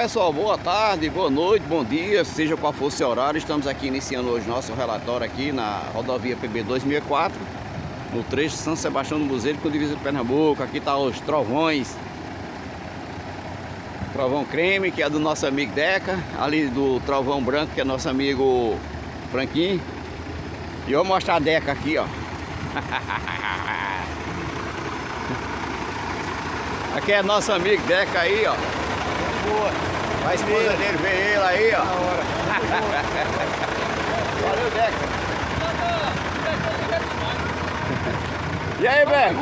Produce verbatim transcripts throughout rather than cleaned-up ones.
pessoal, boa tarde, boa noite, bom dia, seja qual for o seu horário. Estamos aqui iniciando hoje nosso relatório aqui na rodovia P B duzentos e sessenta e quatro, no trecho São Sebastião do Buzeiro com divisa de Pernambuco. Aqui tá os trovões, trovão creme, que é do nosso amigo Deca, ali do trovão branco, que é nosso amigo Franquinho. E eu vou mostrar a Deca aqui, ó. Aqui é nosso amigo Deca aí, ó. Boa. A esposa dele vê ele aí, ó. Valeu, Deca. E aí, Beco?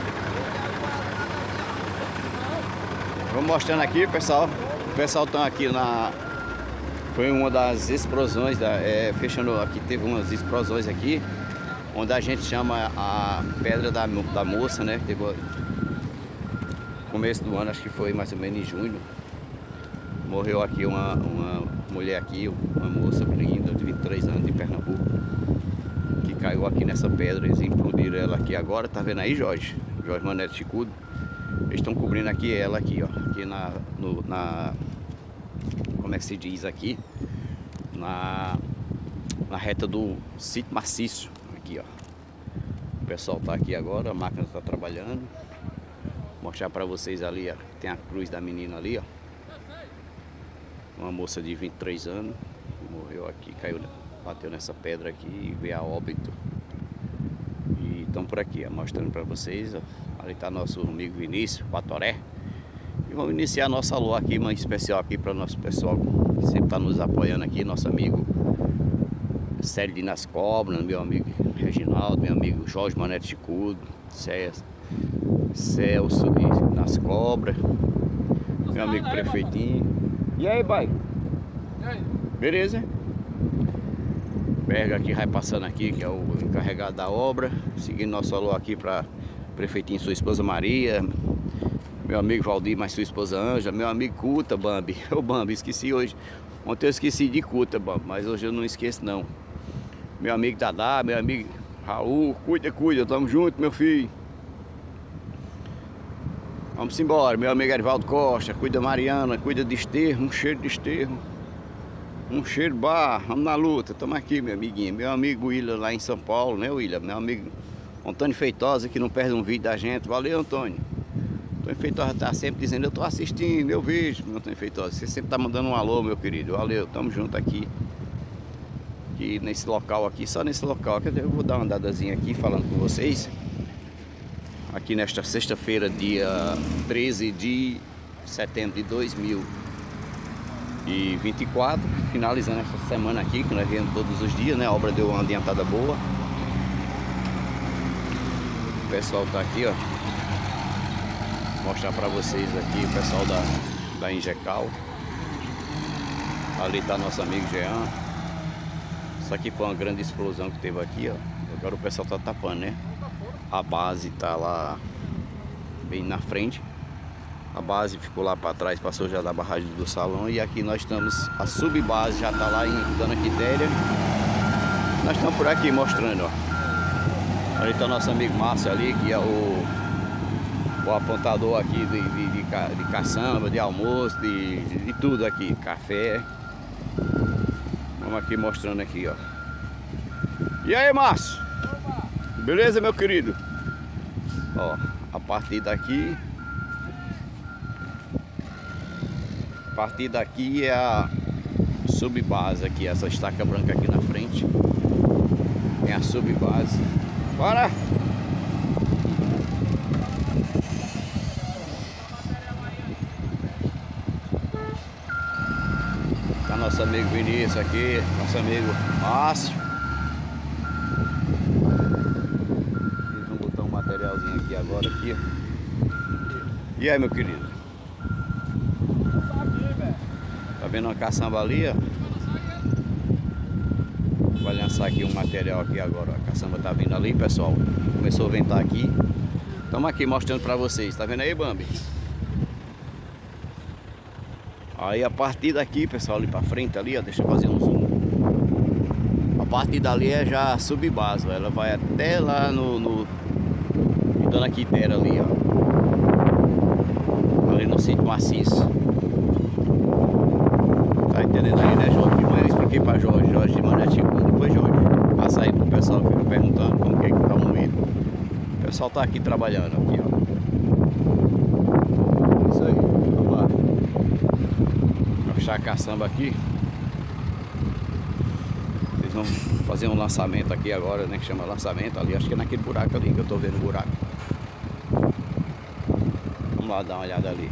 Vou mostrando aqui, pessoal. O pessoal tá aqui na... Foi uma das explosões, da... é, fechando aqui, teve umas explosões aqui, onde a gente chama a Pedra da, da Moça, né? Teve... Começo do ano, acho que foi mais ou menos em junho. Morreu aqui uma, uma mulher aqui, uma moça linda de vinte e três anos de Pernambuco, que caiu aqui nessa pedra. Eles implodiram ela aqui agora, tá vendo aí, Jorge? Jorge Mané de Chicudo. Eles estão cobrindo aqui ela aqui, ó. Aqui na, no, na... Como é que se diz aqui? Na, na reta do sítio maciço. Aqui, ó. O pessoal tá aqui agora, a máquina tá trabalhando. Vou mostrar pra vocês ali, ó. Tem a cruz da menina ali, ó. Uma moça de vinte e três anos, morreu aqui, caiu, bateu nessa pedra aqui e veio a óbito. E estão por aqui, ó, mostrando para vocês, ó. Ali tá nosso amigo Vinícius, Patoré. E vamos iniciar nossa lua aqui, uma especial aqui para o nosso pessoal que sempre está nos apoiando aqui, nosso amigo Célio de Nas Cobras, meu amigo Reginaldo, meu amigo Jorge Mané de Chicudo, Celso de Nas Cobras, meu amigo Prefeitinho. E aí, pai? E aí? Beleza? Berga aqui, vai passando aqui, que é o encarregado da obra. Seguindo nosso alô aqui para Prefeitinho, sua esposa Maria, meu amigo Valdir, mais sua esposa Ângela, meu amigo Cuta, Bambi. Ô Bambi, esqueci hoje. Ontem eu esqueci de Cuta, Bambi, mas hoje eu não esqueço não. Meu amigo Dadá, meu amigo Raul, cuida, cuida, tamo junto, meu filho. Vamos embora, meu amigo Erivaldo Costa, cuida Mariana, cuida de Esterro, um cheiro de Esterro, um cheiro bar, vamos na luta, estamos aqui, meu amiguinho, meu amigo William lá em São Paulo, né, William? Meu amigo Antônio Feitosa, que não perde um vídeo da gente, valeu, Antônio. Antônio Feitosa tá sempre dizendo, eu tô assistindo, eu vejo, meu Antônio Feitosa, você sempre tá mandando um alô, meu querido, valeu, tamo junto aqui, aqui nesse local aqui, só nesse local, quer dizer, eu vou dar uma andadazinha aqui falando com vocês. Aqui nesta sexta-feira, dia treze de setembro de dois mil e vinte e quatro, finalizando essa semana aqui, que nós viemos todos os dias, né? A obra deu uma adiantada boa. O pessoal tá aqui, ó. Vou mostrar pra vocês aqui o pessoal da, da Ingecal. Ali tá nosso amigo Jean. Isso aqui foi uma grande explosão que teve aqui, ó. Agora o pessoal tá tapando, né? A base tá lá bem na frente. A base ficou lá para trás, passou já da barragem do salão. E aqui nós estamos, a subbase já tá lá em Dona Quitéria. Nós estamos por aqui mostrando, ó. Ali tá nosso amigo Márcio ali, que é o, o apontador aqui de, de, de, de caçamba, de almoço, de, de tudo aqui, café. Vamos aqui mostrando aqui, ó. E aí, Márcio? Beleza, meu querido? Ó, a partir daqui, a partir daqui é a subbase aqui, essa estaca branca aqui na frente. Tem a subbase. Bora! Tá nosso amigo Vinícius aqui, nosso amigo Márcio. Materialzinho aqui agora aqui. E aí, meu querido? Tá vendo uma caçamba ali, ó? Vai lançar aqui um material aqui agora. A caçamba tá vindo ali, pessoal. Começou a ventar aqui. Estamos aqui mostrando pra vocês. Tá vendo aí, Bambi? Aí a partir daqui, pessoal, ali pra frente ali, ó. Deixa eu fazer um zoom. A partir dali é já a subbase, ó. Ela vai até lá no... no Dona Quitéria ali, ó. Ali no sítio maciço. entendendo aí, né, Jorge? De manhã eu expliquei pra Jorge, Jorge de Mané Chico, não foi, Jorge? Passa aí pro pessoal que fica perguntando como que é que tá o moído. O pessoal tá aqui trabalhando, aqui, ó. Isso aí, vamos lá. Vou fechar a caçamba aqui. Eles vão fazer um lançamento aqui agora, né? Que chama lançamento ali, acho que é naquele buraco ali que eu tô vendo o buraco. Vamos lá dar uma olhada ali.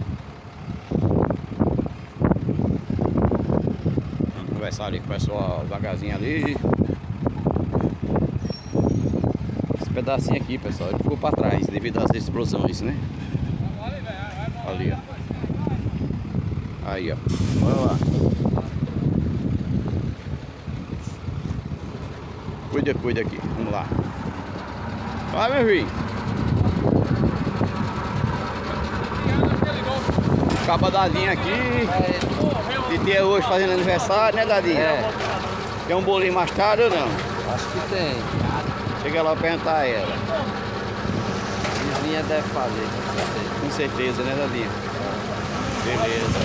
Vamos conversar ali com o pessoal devagarzinho ali. Esse pedacinho aqui, pessoal, ele ficou para trás devido às explosões, né? Ali, ó. Aí, ó. Olha lá. Cuida, cuida aqui. Vamos lá. Vai, meu filho. Acaba Dadinho aqui. Titi é hoje fazendo aniversário, né, Dadinho? É. Tem um bolinho mais tarde ou não? Acho que tem. Chega lá pra perguntar a ela. A vizinha deve fazer, com certeza. Com certeza, né, Dadinho? Beleza.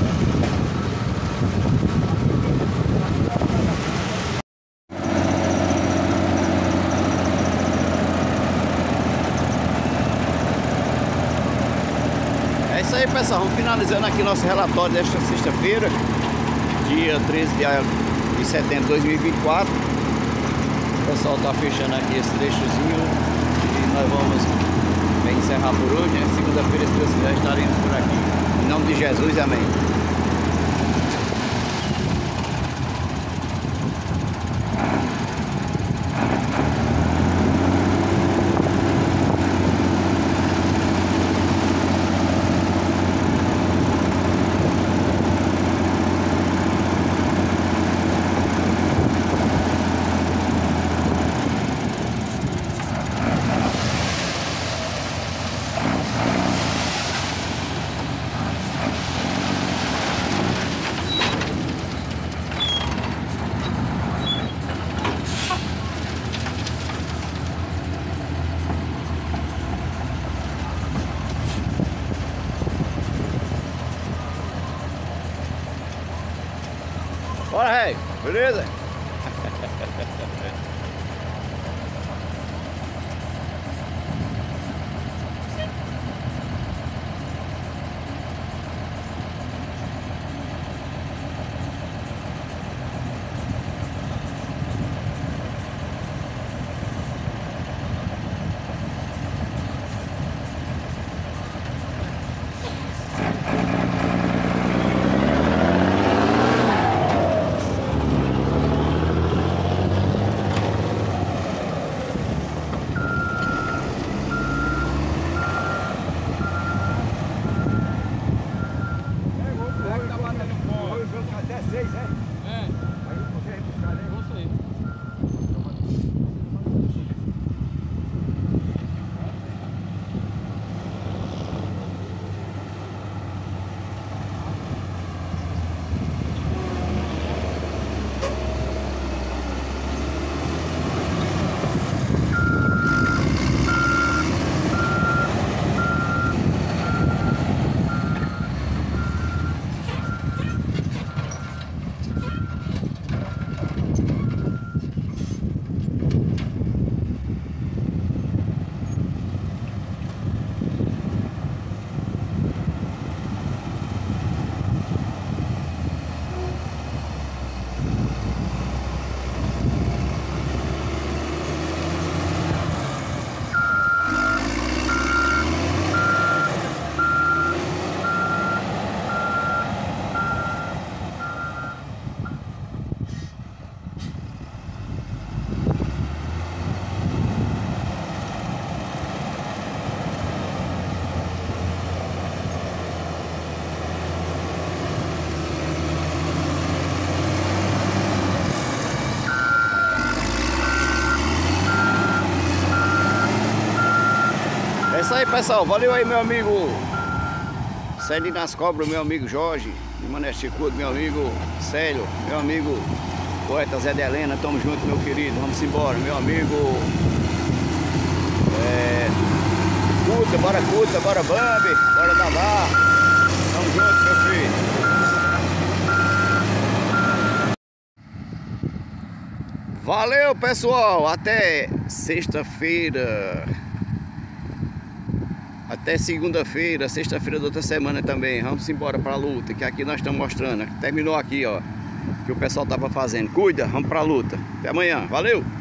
É isso aí, pessoal, vamos finalizando aqui nosso relatório desta sexta-feira, dia treze de setembro de dois mil e vinte e quatro. O pessoal tá fechando aqui esse trechozinho e nós vamos bem encerrar por hoje, né? Segunda-feira, se Deus quiser, estaremos por aqui. Em nome de Jesus, amém. Bora, rei, beleza? É isso aí, pessoal. Valeu aí, meu amigo Célio nas Cobras, meu amigo Jorge de Mané Chicudo, meu amigo Célio, meu amigo poeta Zé de Helena. Tamo junto, meu querido. Vamos embora, meu amigo. É... Cuta, bora Cuta, bora Bambi, bora Dadá. Tamo junto, meu filho. Valeu, pessoal, até sexta-feira. Até segunda-feira, sexta-feira da outra semana também. Vamos embora pra luta, que aqui nós estamos mostrando. Terminou aqui, ó, que o pessoal tava fazendo. Cuida, vamos pra luta. Até amanhã, valeu!